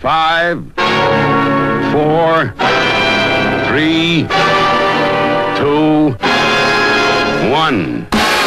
5, 4, 3, 2, 1.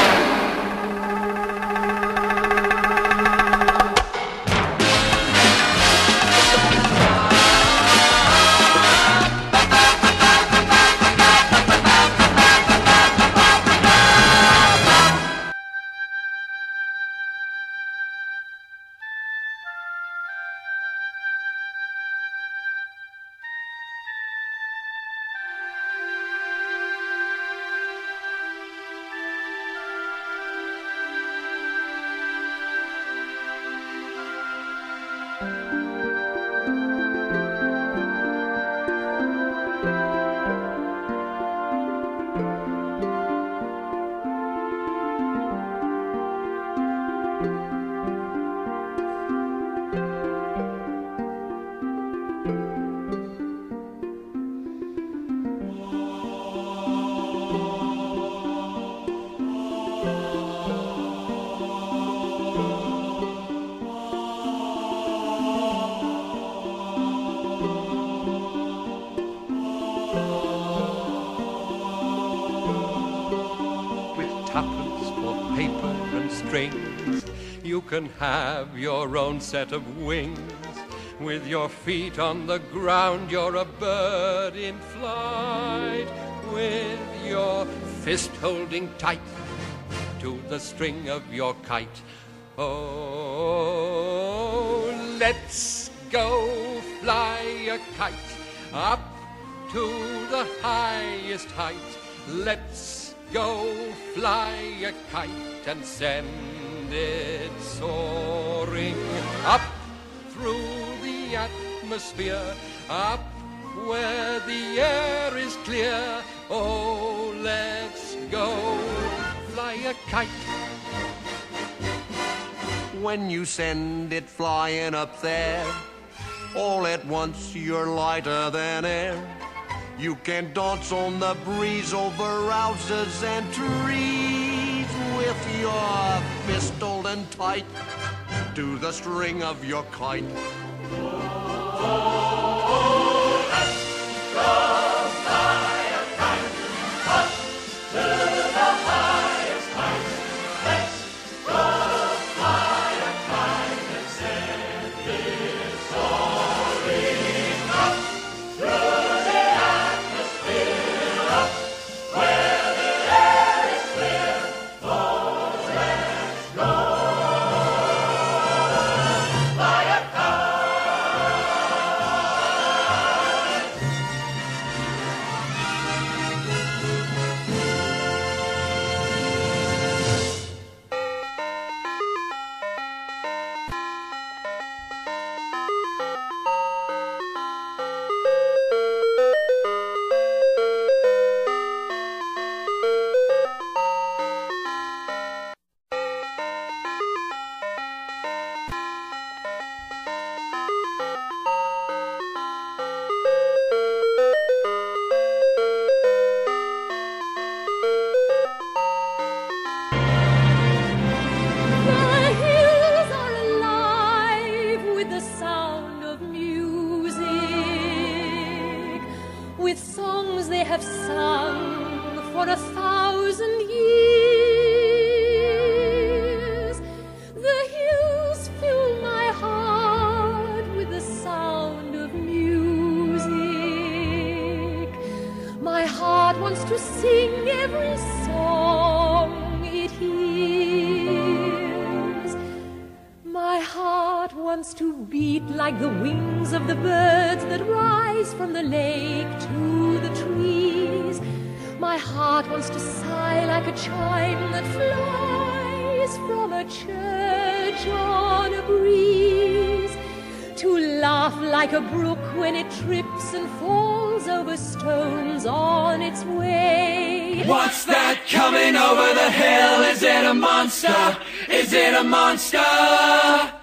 Tuppence for paper and strings, you can have your own set of wings. With your feet on the ground, you're a bird in flight. With your fist holding tight to the string of your kite. Oh, let's go fly a kite up to the highest height. Let's go fly a kite and send it soaring up through the atmosphere, up where the air is clear. Oh, let's go fly a kite. When you send it flying up there, all at once you're lighter than air. You can dance on the breeze over houses and trees with your fist holding tight to the string of your kite. Oh, let's go fly a kite up to the highest height. Let's go fly a kite and send it soaring up through with songs they have sung for 1,000 years. The hills fill my heart with the sound of music. My heart wants to sing every song it hears. My heart wants to beat like the wings of the birds that rise from the lake to the trees. My heart wants to sigh like a chime that flies from a church on a breeze, to laugh like a brook when it trips and falls over stones on its way. What's that coming over the hill? Is it a monster? Is it a monster?